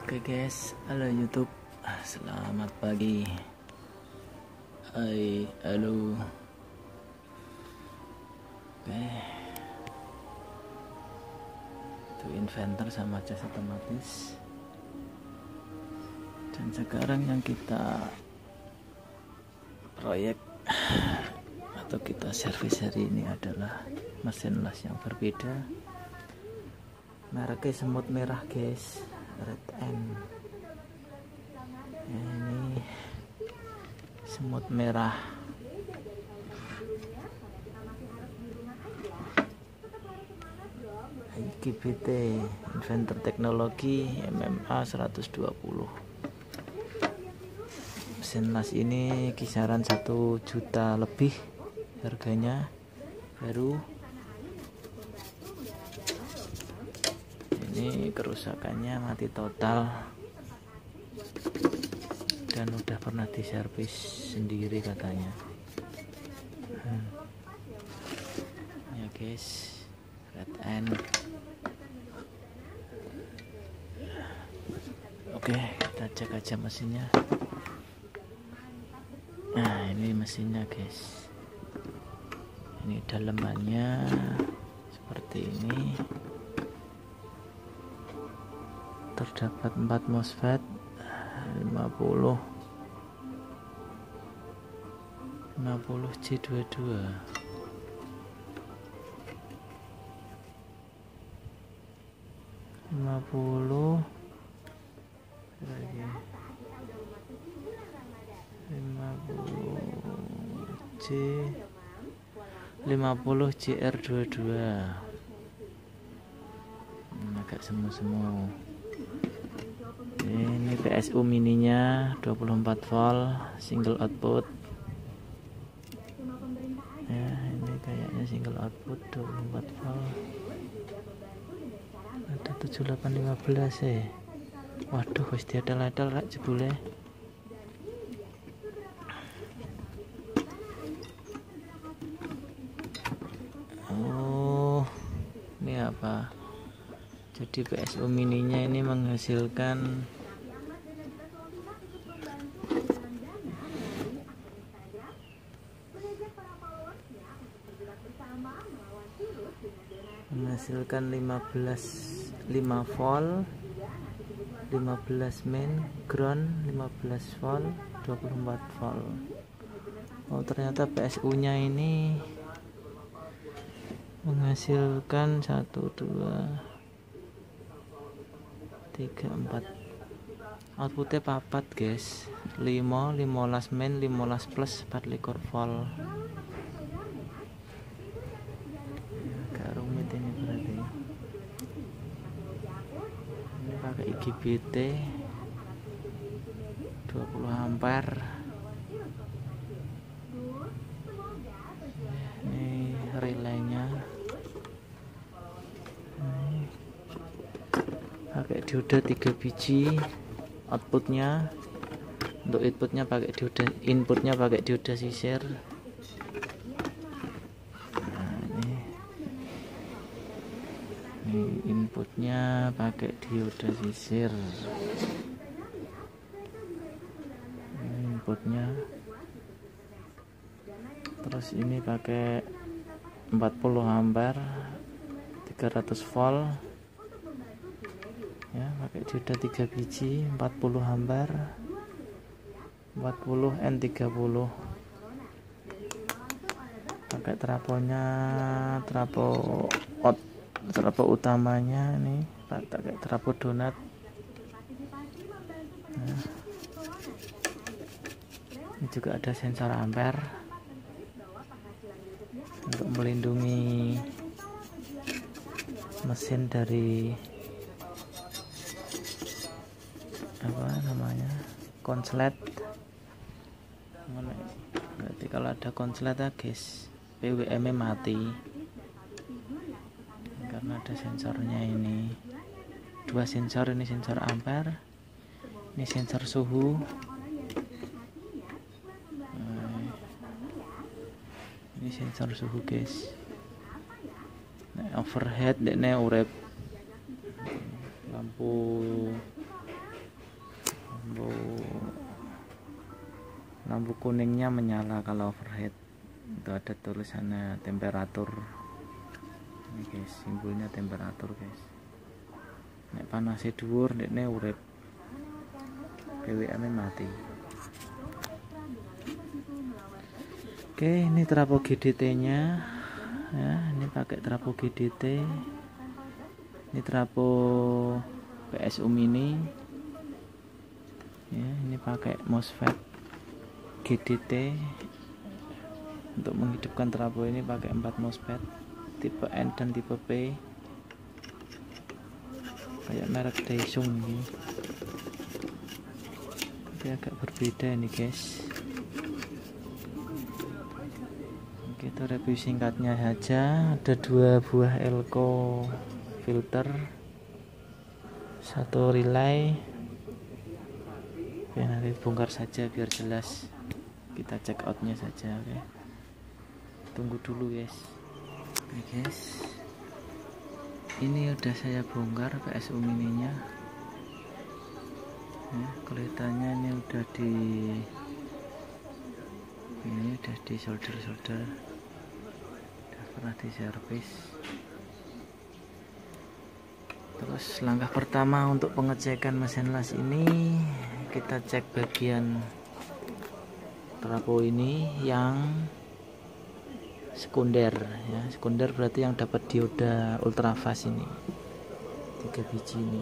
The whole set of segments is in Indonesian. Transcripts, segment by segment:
Oke guys, halo YouTube, selamat pagi. Hai, halo. Oke, itu inventor sama cas otomatis. Dan sekarang yang kita proyek atau kita servis hari ini adalah mesin las yang berbeda. Mereknya semut merah guys, Red End. Ini semut merah. IGBT Inventor Teknologi MMA 120. Mesin las ini kisaran 1 juta lebih harganya, baru. Ini kerusakannya mati total dan udah pernah diservis sendiri katanya. Ya guys, Red End. Oke, kita cek aja mesinnya. Nah, ini mesinnya guys. Ini dalemannya seperti ini. Terdapat 4 MOSFET 50 J22, JR22. Agak semu-semu. Ini PSU mininya 24 volt single output ya. Ini kayaknya single output 24 volt. Ada 7815 ya. Waduh, wis diadal-adal rek jebule. Oh, ini apa? Jadi PSU mininya ini menghasilkan menghasilkan 5 volt, 15 main, ground 15 volt, 24 volt. Oh, ternyata PSU nya ini menghasilkan 1 2 3 4 outputnya papat guys, 5 15 main, 15 plus 24 volt. Agak rumit ini berarti. Ini pakai IGBT 20 ampere. Ini relaynya. Pakai dioda 3 biji. Outputnya, untuk inputnya pakai dioda, inputnya pakai dioda sisir. Nah, ini inputnya pakai dioda sisir. Ini inputnya. Terus ini pakai 40 ampere 300 volt ya, pakai dioda 3 biji 40 ampere 40 N30. Pakai trafonya, trapo utamanya nih pakai trapo donat. Nah, ini juga ada sensor ampere untuk melindungi mesin dari apa namanya, konslet. Berarti kalau ada konslet ya guys, PWM nya mati karena ada sensornya. Ini 2 sensor, ini sensor ampere, ini sensor suhu. Ini sensor suhu guys. Nah, overhead dekne urip lampu lampu kuningnya menyala kalau overhead. Itu ada tulisannya temperatur. Ini guys, simbolnya temperatur guys. Nek panasnya dhuwur, nekne urip. PWM mati. Oke, ini trafo GDT-nya. Ya, ini pakai trafo GDT. Ini trafo PSU mini. Ya, ini pakai MOSFET GDT. Untuk menghidupkan trafo ini pakai 4 MOSFET tipe N dan tipe P, kayak merek Daesung ini. Tapi agak berbeda ini guys. Oke, itu review singkatnya saja. Ada 2 buah elko filter, 1 relay. Oke, nanti bongkar saja biar jelas. Kita check outnya saja. Oke, tunggu dulu guys. Oke guys, ini udah saya bongkar PSU mininya. Ya, kelihatannya ini udah di solder, udah pernah di servis. Terus langkah pertama untuk pengecekan mesin las ini, kita cek bagian trafo ini yang sekunder ya. Sekunder berarti yang dapat dioda ultrafast ini, 3 biji ini.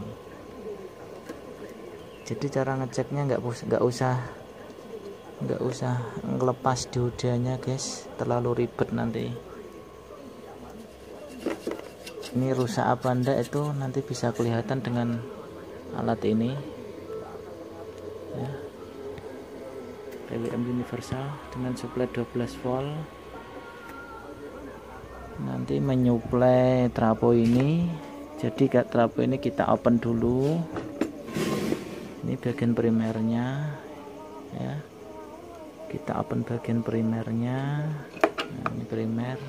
Jadi cara ngeceknya nggak usah ngelepas diodanya guys, terlalu ribet nanti. Ini rusak apa enggak itu nanti bisa kelihatan dengan alat ini ya. PWM universal dengan suplai 12 volt, nanti menyuplai trafo ini. Jadi trafo ini kita open dulu. Ini bagian primernya ya, kita open bagian primernya. Nah, ini primer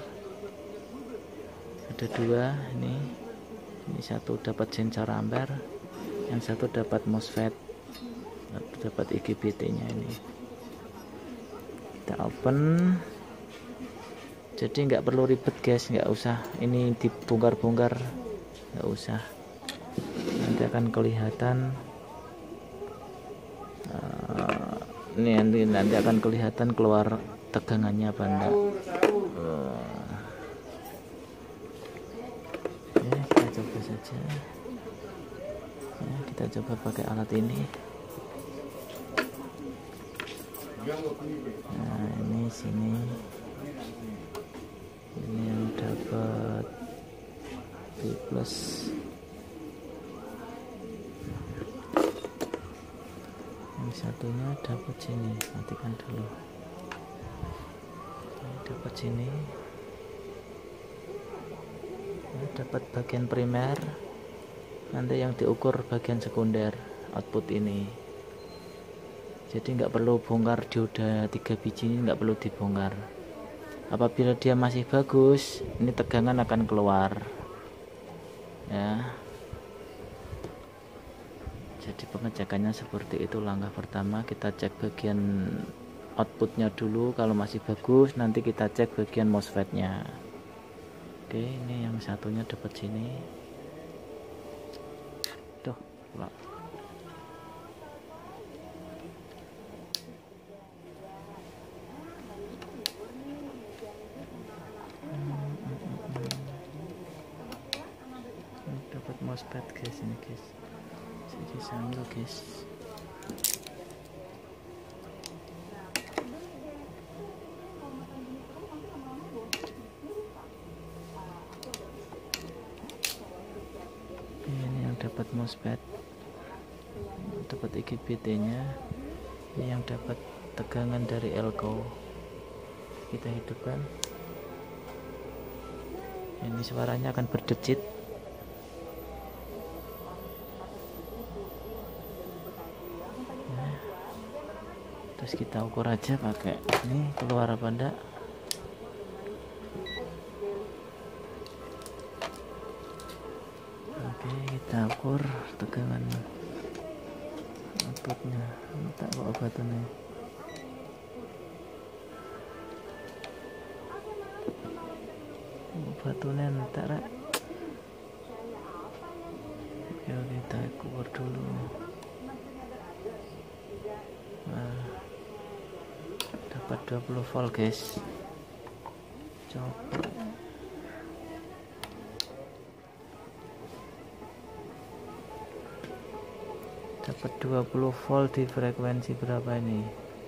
ada 2 ini satu dapat sensor ampere, yang satu dapat MOSFET, dapat IGBT nya. Ini kita open. Jadi nggak perlu ribet guys, nggak usah ini dibongkar-bongkar, nggak usah. Nanti akan kelihatan nanti akan kelihatan keluar tegangannya apa enggak. Ya, kita coba saja ya, kita coba pakai alat ini. Nah, ini sini ini yang dapat B+, yang satunya dapat sini. Matikan dulu. Ini dapat sini ya, dapat bagian primer. Nanti yang diukur bagian sekunder, output ini. Jadi nggak perlu bongkar dioda 3 biji ini, nggak perlu dibongkar. Apabila dia masih bagus, ini tegangan akan keluar ya. Jadi pengecekannya seperti itu. Langkah pertama kita cek bagian outputnya dulu. Kalau masih bagus, nanti kita cek bagian MOSFET nya. Oke, ini yang satunya dapat sini. Tuh, pulang. Dapat MOSFET guys, ini guys. Jadi sambil guys. Ini yang dapat MOSFET, dapat IGBT nya. Ini yang dapat tegangan dari elko. Kita hidupkan. Ini suaranya akan berdecit. Terus kita ukur aja pakai ini, keluar apa enggak. Oke, kita ukur tegangan outputnya. Minta kok obatannya. batunya entek rek. Oke, kita ukur dulu. Nah, dapat 20 volt guys. Coba dapat 20 volt di frekuensi berapa ini?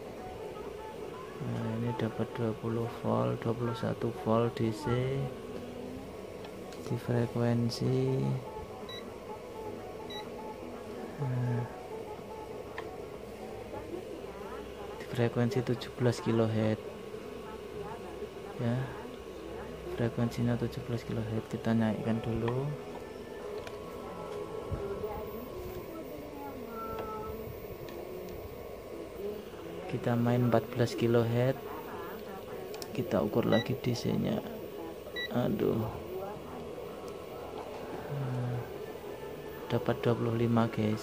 Nah, ini dapat 20 volt, 21 volt DC di frekuensi di frekuensi 17 kHz ya, frekuensinya 17 kHz. Kita naikkan dulu. Kita main 14 kHz, kita ukur lagi DC nya. Aduh, dapat 25 guys.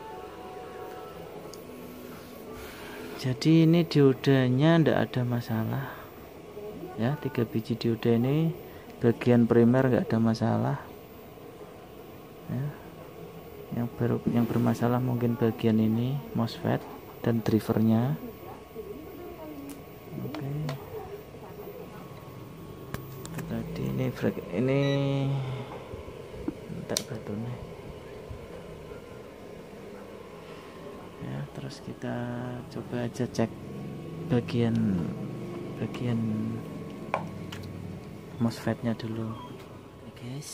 Jadi ini diodanya ndak ada masalah ya, 3 biji dioda ini bagian primer nggak ada masalah ya. Yang bermasalah mungkin bagian ini MOSFET dan drivernya. Oke, tadi ini entek batunya ya. Terus kita coba aja cek bagian MOSFET nya dulu. Oke guys,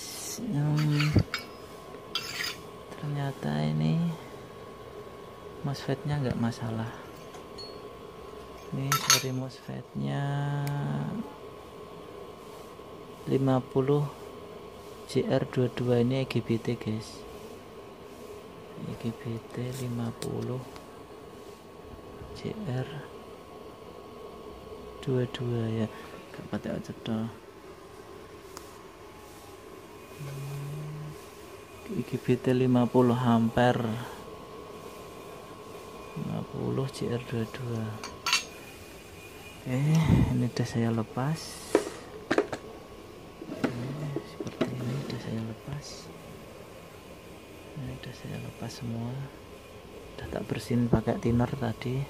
ternyata ini MOSFET nya nggak masalah. Ini seri MOSFET nya 50 JR22, ini EGBT guys, EGBT 50 JR22 ya, gak pakai aja toh. EGBT 50 ampere, 50 JR22. Oke, ini udah saya lepas. Seperti ini udah saya lepas. Ini udah saya lepas semua. Udah tak bersihin pakai thinner tadi.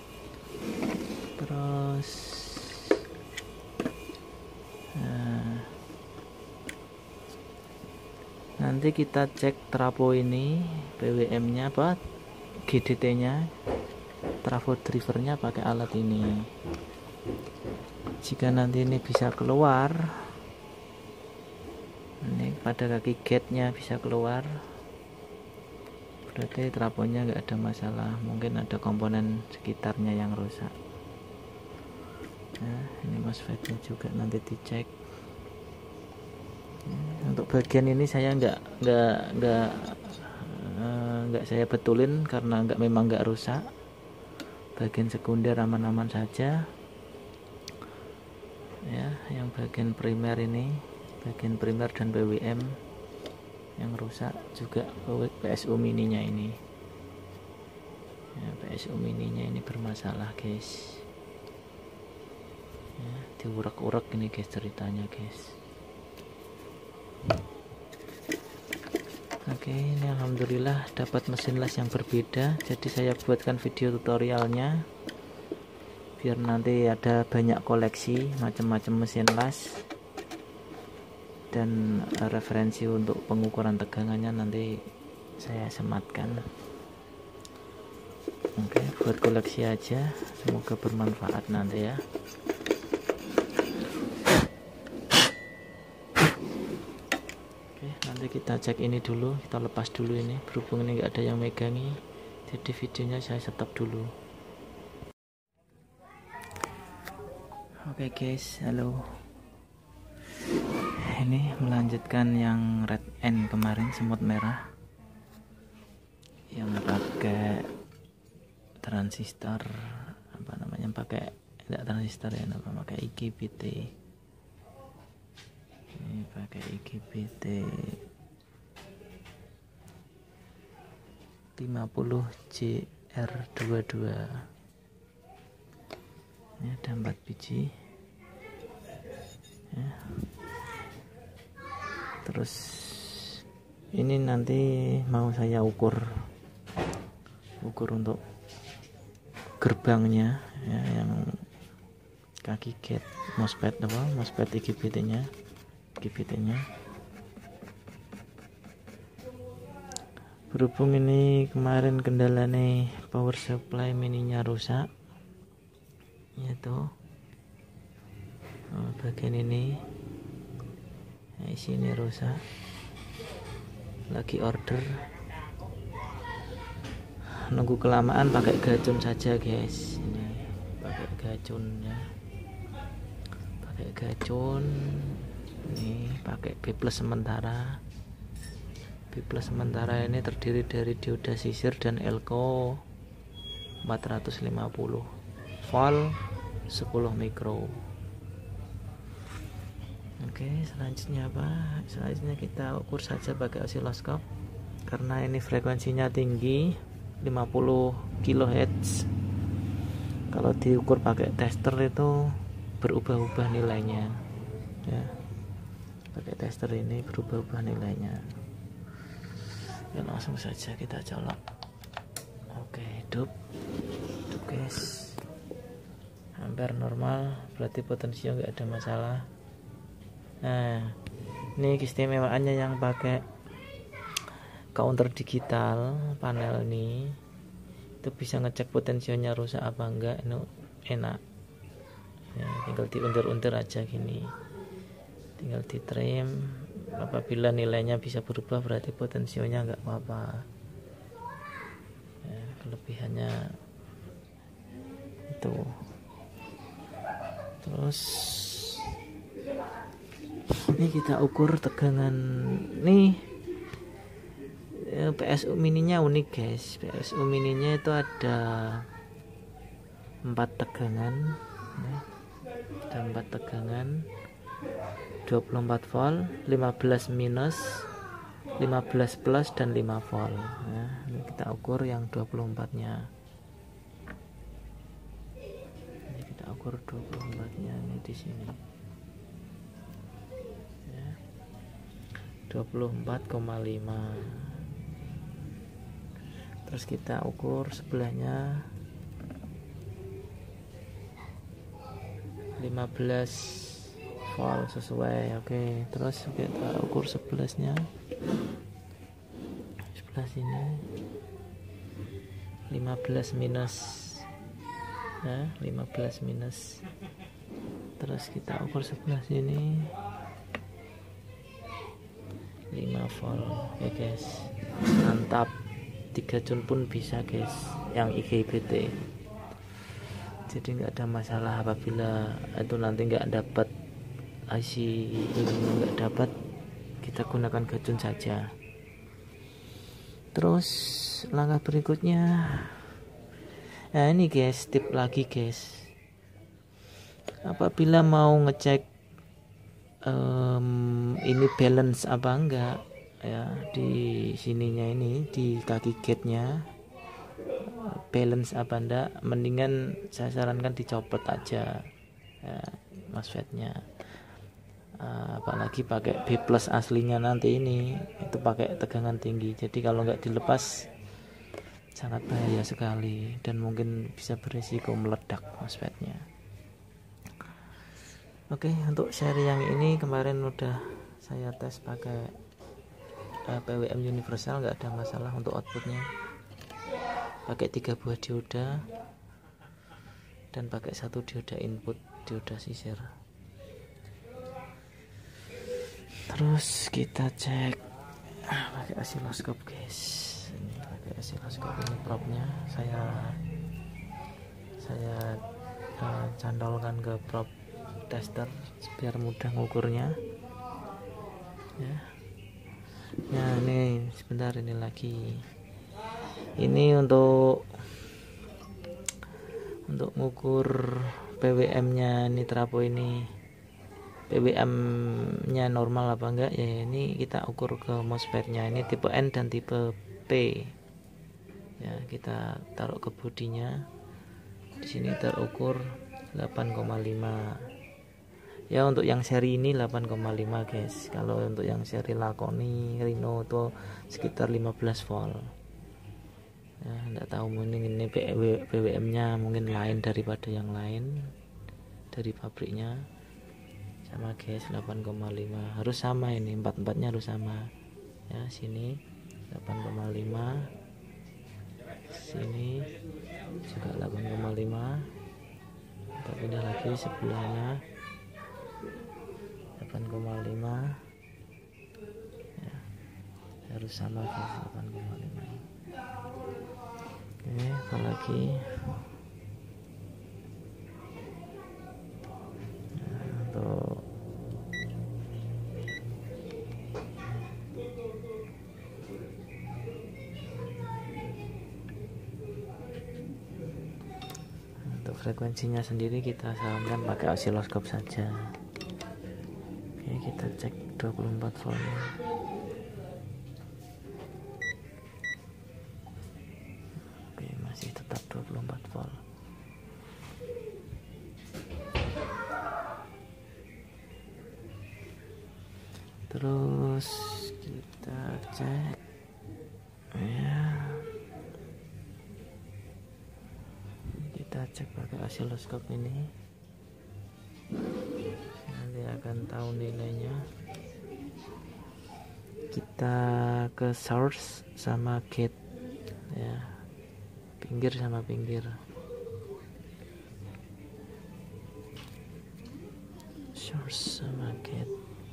Terus nanti kita cek trafo ini, PWM nya apa, GDT nya, trafo drivernya pakai alat ini. Jika nanti ini bisa keluar, ini pada kaki gate nya bisa keluar, berarti trafonya nggak ada masalah. Mungkin ada komponen sekitarnya yang rusak. Nah, ini MOSFET-nya juga nanti dicek. Untuk bagian ini saya nggak saya betulin karena memang nggak rusak. Bagian sekunder aman-aman saja ya. Yang bagian primer ini, bagian primer dan PWM yang rusak juga. PSU mininya ini ya, PSU mininya ini bermasalah guys ya, diurak-urak ini guys ceritanya guys. Oke, ini alhamdulillah dapat mesin las yang berbeda. Jadi saya buatkan video tutorialnya biar nanti ada banyak koleksi macam-macam mesin las, dan referensi untuk pengukuran tegangannya nanti saya sematkan. Oke, buat koleksi aja, semoga bermanfaat nanti ya. Nanti kita cek ini dulu, kita lepas dulu ini, berhubung ini nggak ada yang megangi, jadi videonya saya stop dulu. Oke guys, halo. Ini melanjutkan yang red end kemarin, semut merah, yang pakai transistor, apa namanya, pakai tidak transistor ya, pakai IGBT. Ini pakai IGBT 50 JR22. Ini ada 4 biji ya. Terus ini nanti mau saya ukur untuk gerbangnya ya, yang kaki gate MOSFET IGBT nya. Berhubung ini kemarin kendala nih power supply mininya rusak, yaitu bagian ini, nah, sini rusak, lagi order, nunggu kelamaan pakai gacun saja guys. Ini pakai gacun ya, ini pakai B+ sementara. B+ sementara ini terdiri dari dioda sisir dan elko 450 volt 10 mikro. Oke, selanjutnya apa? Selanjutnya kita ukur saja pakai osiloskop, karena ini frekuensinya tinggi 50 kHz. Kalau diukur pakai tester itu berubah-ubah nilainya ya. Pakai tester ini berubah-ubah nilainya ya. Langsung saja kita colok. Oke, hidup guys, ampere normal, berarti potensio nggak ada masalah. Nah, ini keistimewaannya yang pakai counter digital panel ini, itu bisa ngecek potensionya rusak apa enggak. Ini enak ya, tinggal diuntir-untir aja gini, tinggal di trim. Apabila nilainya bisa berubah berarti potensionya enggak apa-apa ya, kelebihannya itu. Terus ini kita ukur tegangan nih. PSU mininya unik guys. PSU mininya itu ada 4 tegangan ya. Ada 4 tegangan, 24 volt, 15 minus, 15 plus, dan 5 volt ya. Ini kita ukur yang 24 nya. Ini kita ukur 24 nya ini di sini ya. 24,5. Terus kita ukur sebelahnya 15 volt sesuai. Oke, terus kita ukur sebelahnya, sebelah sini 15 minus ya, 15 minus. Terus kita ukur sebelah sini 5 volt. Oke guys, mantap. 3 jun pun bisa guys yang IGBT, jadi nggak ada masalah. Apabila itu nanti nggak dapat IC, nggak dapat, kita gunakan gacun saja. Terus langkah berikutnya, nah ini guys, tip lagi guys, apabila mau ngecek ini balance apa enggak ya, di sininya ini, di kaki gate nya balance apa enggak, mendingan saya sarankan dicopot aja ya, MOSFET nya. Apalagi pakai B+ aslinya nanti ini, itu pakai tegangan tinggi, jadi kalau nggak dilepas sangat bahaya sekali dan mungkin bisa berisiko meledak MOSFET nya. Oke, untuk seri yang ini kemarin udah saya tes pakai PWM universal, nggak ada masalah untuk outputnya. Pakai 3 buah dioda dan pakai 1 dioda input, dioda sisir. Terus kita cek pakai osiloskop guys. Ini pakai osiloskop, ini propnya saya cantolkan ke prop tester biar mudah ngukurnya ya. Nah ini sebentar, ini lagi, ini untuk ngukur PWM nya Nitrapo ini, PWM nya normal apa enggak ya. Ini kita ukur ke MOSFET nya, ini tipe N dan tipe P ya. Kita taruh ke bodinya, di sini terukur 8,5 Ya untuk yang seri ini 8,5 guys. Kalau untuk yang seri Lakoni Rhino itu sekitar 15 volt. Ya enggak tahu mungkin ini BWM nya mungkin lain daripada yang lain dari pabriknya. Sama guys, 8,5 harus sama, ini 4-4 nya harus sama ya. Sini 8,5, sini juga 8,5, kita pindah lagi sebelahnya 8,5 ya, harus sama guys, 8,5. Oke, apalagi untuk frekuensinya sendiri kita sarankan pakai osiloskop saja. Oke, kita cek 24 volt. Oke, masih tetap 24 volt. Terus kita cek ya, kita cek pakai osiloskop ini, nanti akan tahu nilainya. Kita ke source sama gate ya, pinggir sama pinggir. Source sama gate.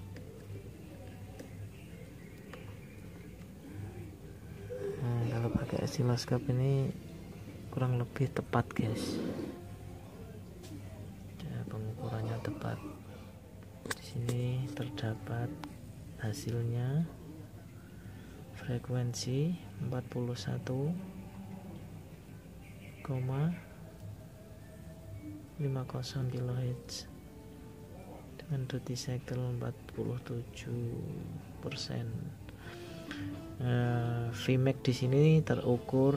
Nah, kalau pakai osiloskop ini kurang lebih tepat guys ya, pengukurannya tepat. Di sini terdapat hasilnya, frekuensi 41,50 kHz dengan duty cycle 47%. Vmax di sini terukur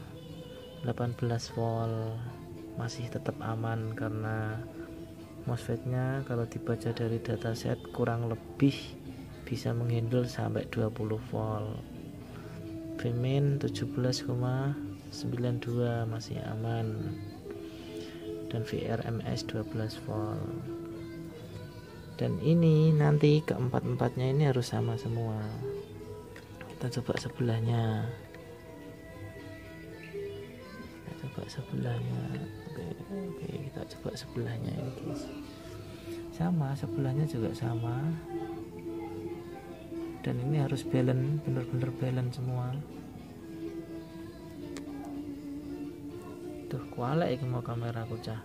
18 volt, masih tetap aman karena MOSFET-nya kalau dibaca dari dataset kurang lebih bisa menghandle sampai 20 volt. Vmin 17,92 masih aman, dan VRMS 12 volt. Dan ini nanti keempat-empatnya ini harus sama semua. Kita coba sebelahnya. Oke, kita coba sebelahnya ini guys. Sama, sebelahnya juga sama. Dan ini harus balance, bener-bener balance semua. Tuh, kuala iki mau kameraku cah.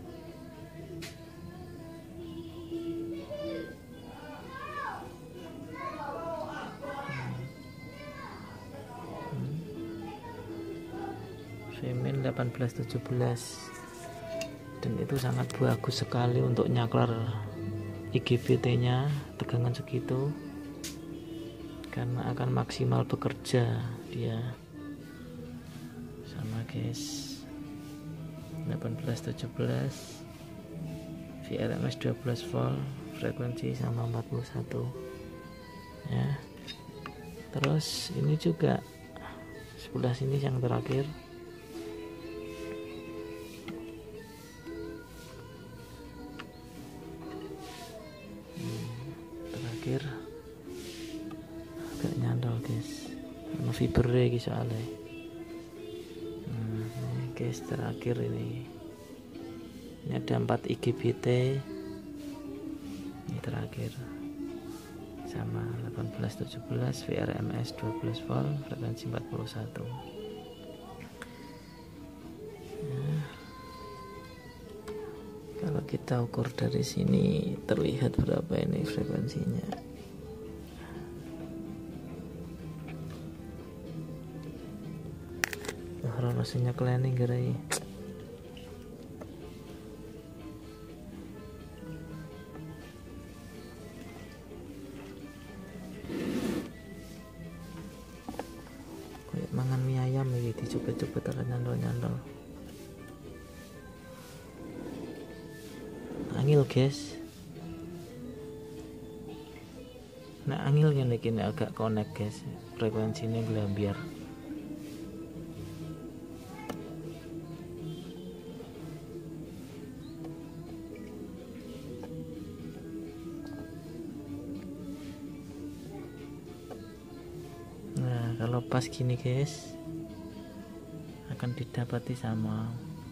Vmin 1817, dan itu sangat bagus sekali untuk nyaklar IGBT nya tegangan segitu, karena akan maksimal bekerja dia. Sama guys, 1817, VRMS 12 volt, frekuensi sama 41 ya. Terus ini juga sebelah sini yang terakhir, agak nyantol guys, fibernya iki soalnya. Ini guys terakhir ini ada 4 IGBT, ini terakhir sama 1817, VRMS 12 volt, frekuensi 41 ya. Kalau kita ukur dari sini terlihat berapa ini frekuensinya. Rasanya klinik gerai. Kayak mangan mie ayam lagi dicoba-coba terus nyandol-nyandol. Angil guys. Nah angilnya ini agak connect guys, frekuensinya gelambiar. Nah kalau pas gini guys akan didapati sama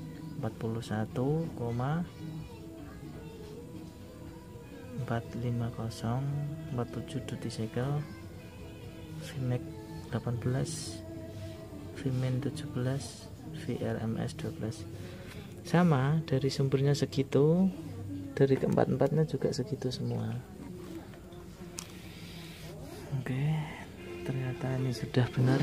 41,450 duty cycle, Vmax 18, Vmin 17, VRMS 12. Sama dari sumbernya segitu, dari keempat-empatnya juga segitu semua. Oke, ternyata ini sudah benar.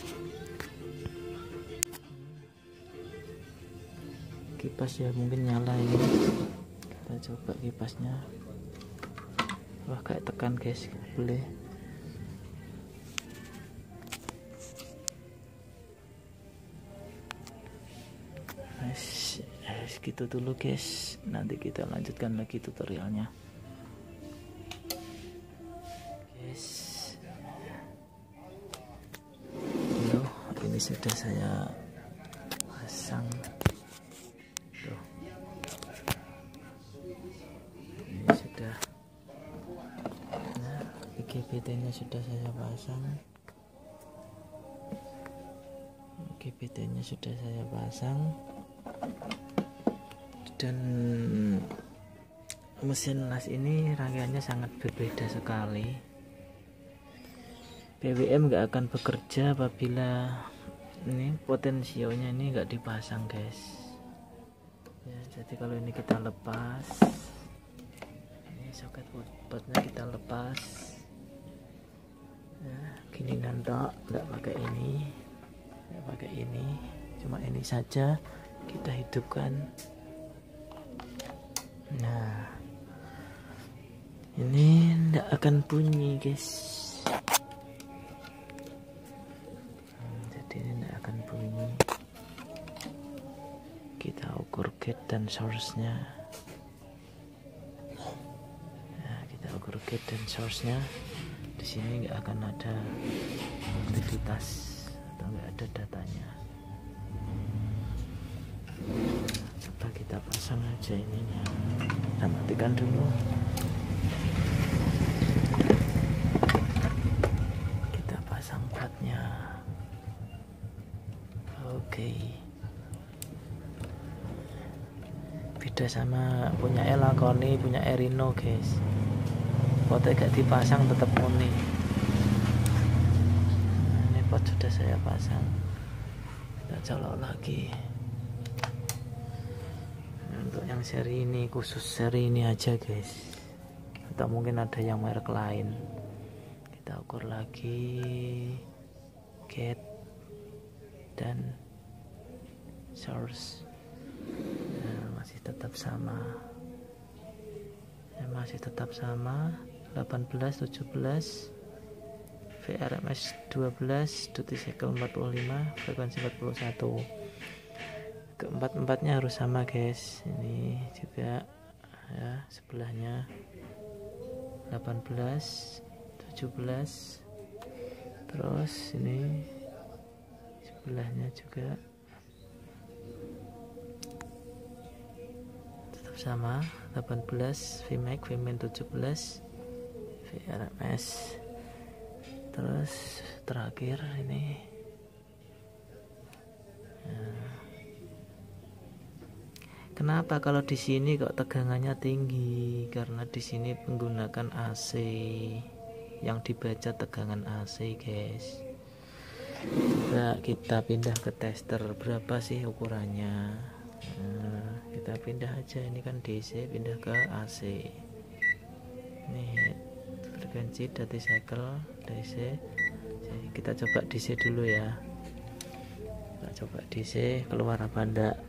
Kipas ya mungkin nyala ini, kita coba kipasnya. Wah kayak tekan guys, boleh. Gitu dulu guys, nanti kita lanjutkan lagi tutorialnya guys. Loh, ini sudah saya pasang tuh, ini sudah. Nah, IGBT nya sudah saya pasang, IGBT nya sudah saya pasang, dan mesin las ini rangkaiannya sangat berbeda sekali. PWM nggak akan bekerja apabila ini potensionya ini nggak dipasang guys ya. Jadi kalau ini kita lepas, ini soket outputnya kita lepas ya, gini nanti nggak pakai ini, nggak pakai ini, cuma ini saja kita hidupkan. Nah ini tidak akan bunyi guys, jadi ini tidak akan bunyi. Kita ukur gate dan source nya ya, kita ukur gate dan source nya. Di sini nggak akan ada aktivitas atau nggak ada datanya. Coba kita pasang aja ininya, kita matikan dulu, kita pasang platnya. Oke, beda sama punya Elakoni, punya Erino guys, potnya gak dipasang tetap muni. Ini pot sudah saya pasang, kita colok lagi. Untuk yang seri ini, khusus seri ini aja guys, atau mungkin ada yang merek lain. Kita ukur lagi gate dan source. Nah, masih tetap sama ya, masih tetap sama 18, 17, VRMS 12, duty cycle 45, frekuensi 41. Keempat-empatnya harus sama guys. Ini juga ya, sebelahnya 18, 17, terus ini sebelahnya juga tetap sama 18, Vmax, Vmin 17, VRMS. Terus terakhir ini ya. Kenapa kalau di sini kok tegangannya tinggi? Karena di sini menggunakan AC yang dibaca tegangan AC guys. Coba kita pindah ke tester, berapa sih ukurannya? Nah, kita pindah aja, ini kan DC, pindah ke AC. Ini frekuensi duty cycle DC. Jadi kita coba DC dulu ya. Kita coba DC keluar apa enggak?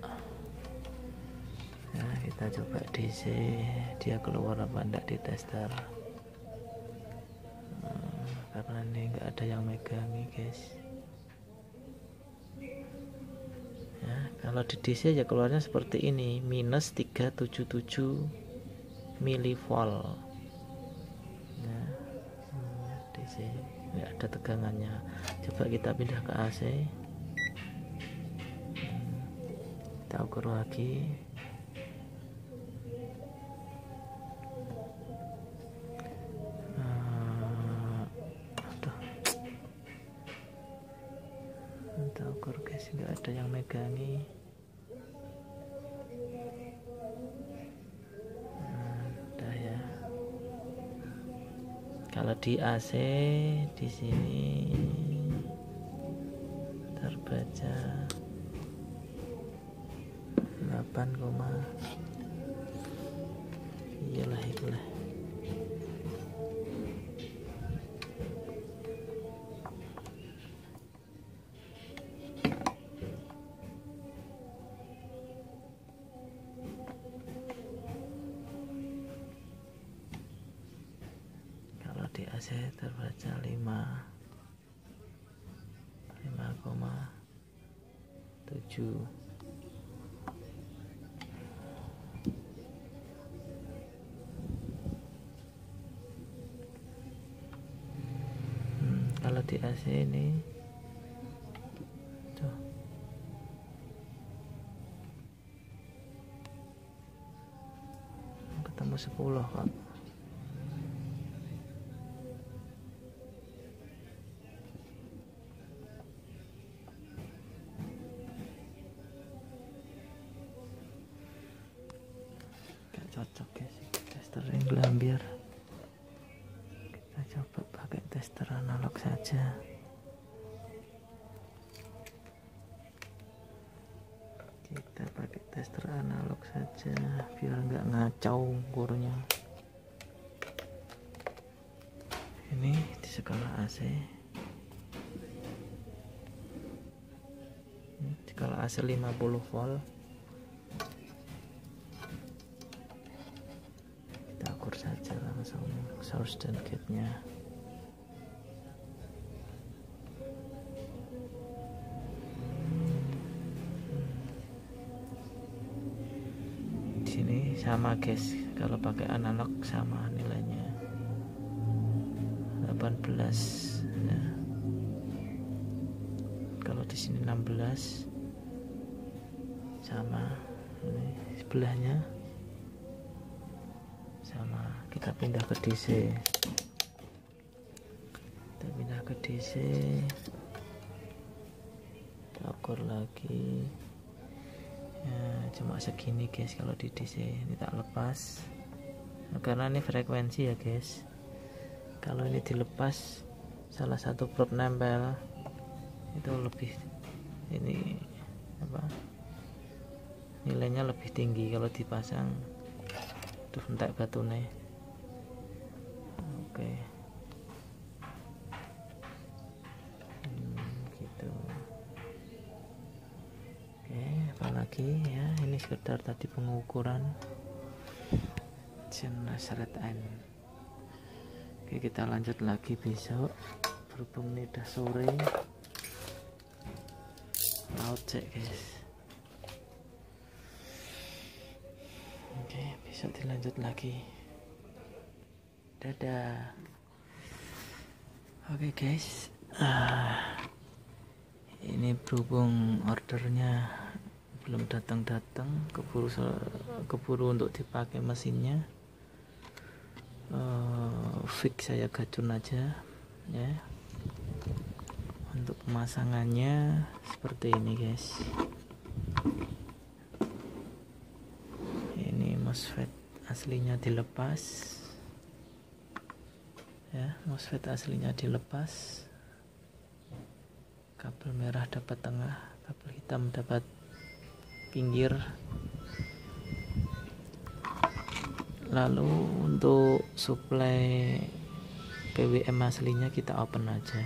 Nah, kita coba DC, dia keluar apa enggak di tester. Karena ini enggak ada yang megangi guys ya. Kalau di DC ya keluarnya seperti ini, minus 377 mV ya. ada tegangannya. Coba kita pindah ke AC, kita ukur lagi. Kita ukur guys, nggak ada yang megangi. Udah ya. Kalau di AC di sini terbaca 8, iyalah itulah. Di AC terbaca 5,7. Kalau di AC ini tuh ketemu 10 kok. Cocok guys, tester yang gelambir. Kita coba pakai tester analog saja. Kita pakai tester analog saja biar nggak ngacau ukurnya. Ini di skala AC. Ini di skala AC 50 volt. Ukur saja langsung source dan gate-nya. Di sini sama guys, kalau pakai analog sama nilainya 18 ya. Kalau di sini 16 sama, ini sebelahnya sama. Kita pindah ke DC, kita ukur lagi ya, cuma segini guys. Kalau di DC ini tak lepas karena ini frekuensi ya guys. Kalau ini dilepas, salah satu probe nempel, itu lebih ini apa, nilainya lebih tinggi. Kalau dipasang tuh entek batune. Oke. Gitu. Oke, apalagi ya, ini sekedar tadi pengukuran jenis red N. Oke, kita lanjut lagi besok. Berhubung ini udah sore, laut cek guys. Oke, besok dilanjut lagi. Dadah. Oke guys, ini berhubung ordernya belum datang, keburu untuk dipakai mesinnya, fix saya gacun aja ya. Untuk pemasangannya seperti ini guys. Ini MOSFET aslinya dilepas ya, MOSFET aslinya dilepas. Kabel merah dapat tengah, kabel hitam dapat pinggir. Lalu untuk suplai PWM aslinya kita open aja.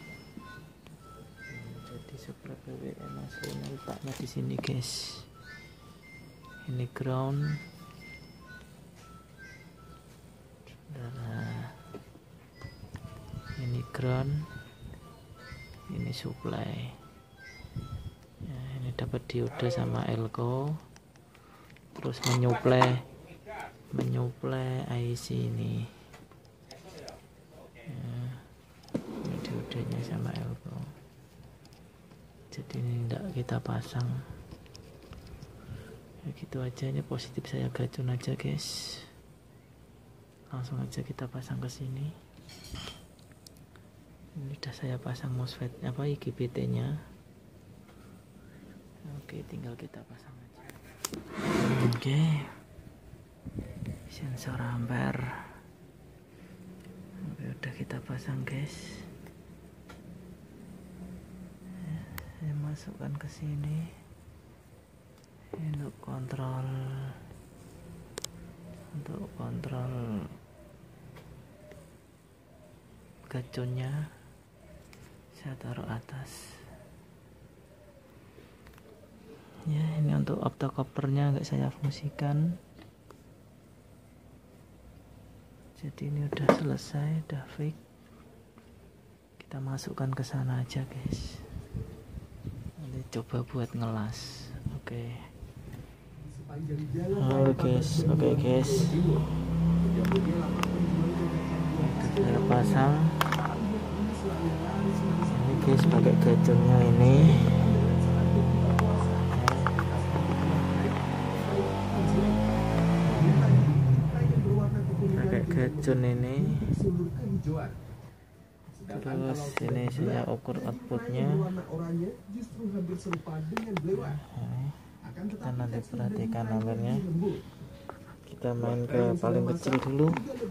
Jadi suplai PWM aslinya letaknya di sini guys. Ini ground. Ini ground, ini supply ya, ini dapat diode sama elko, terus menyuplai IC ini ya, ini diode bodenya sama elbow. Jadi ini tidak kita pasang ya, gitu aja. Ini positif saya gacun aja guys, langsung aja kita pasang ke sini. Ini udah saya pasang MOSFET IGBT nya. Oke, tinggal kita pasang aja. Oke, sensor ampere. Oke, udah kita pasang guys. Saya masukkan ke sini untuk kontrol gacunnya. Saya taruh atas ya. Ini untuk optocopternya nggak saya fungsikan. Jadi ini udah selesai, udah fix. Kita masukkan ke sana aja guys. Nanti coba buat ngelas. Oke guys. Saya pasang ini guys, pakai gacungnya ini. Pakai gacun ini. Terus ini saya ukur outputnya. Kita nanti perhatikan ampernya. Kita main ke paling kecil dulu,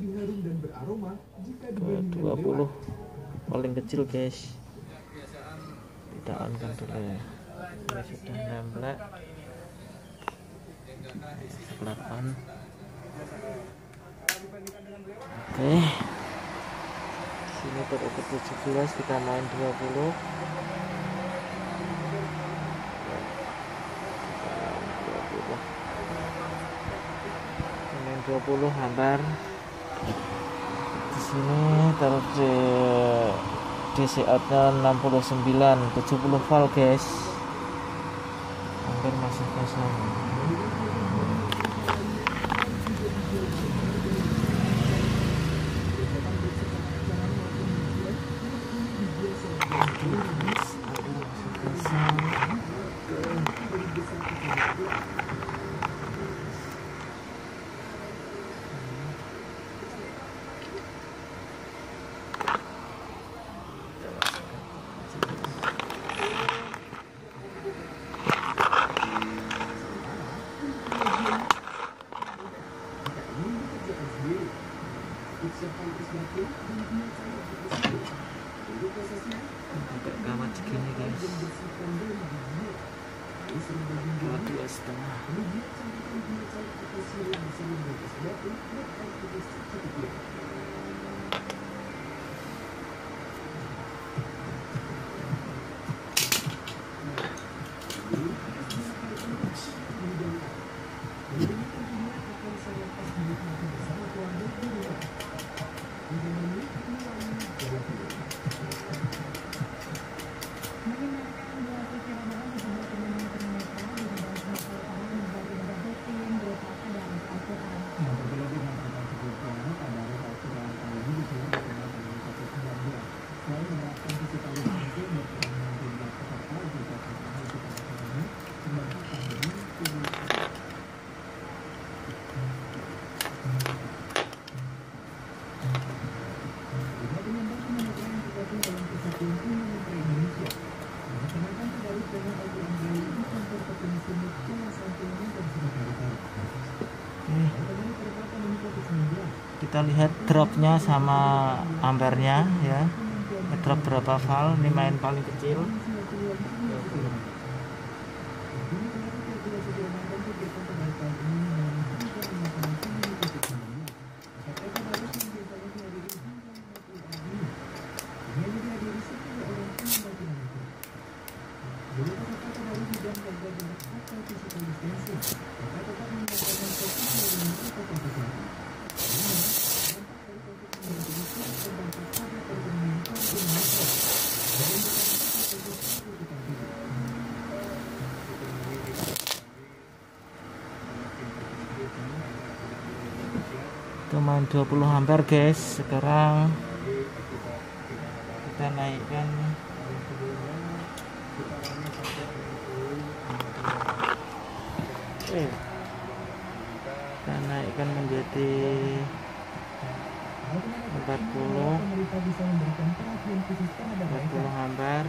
ke 20 paling kecil guys. Kita on kan dulu ya. Ini sudah nempel. Setelah on. Oke, sini terukur 17, kita main 20. Ini 20 ampere. Di sini taruh DC outnya 69, 70 volt guys. Ampere masih kosong. Pakai gawat segini guys, 2,5. Kita lihat dropnya sama ampernya ya, drop berapa volt. Ini main paling kecil. Itu main 20 ampere guys. Sekarang kita kita naikkan menjadi 40 ampere.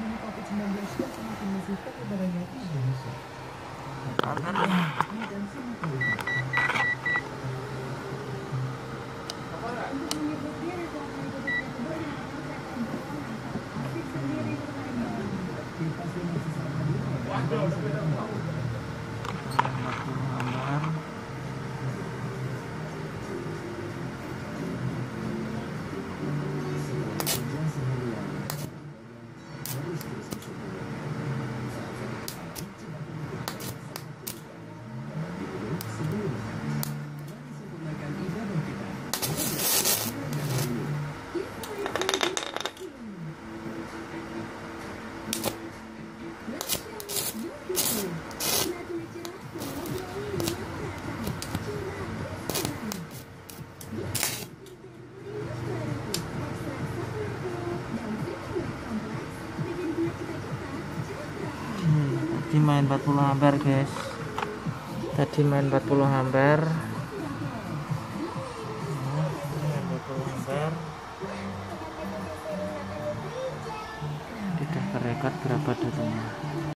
Tadi main 40 ampere guys, tadi main 40 ampere. Tidak terrecord berapa datanya.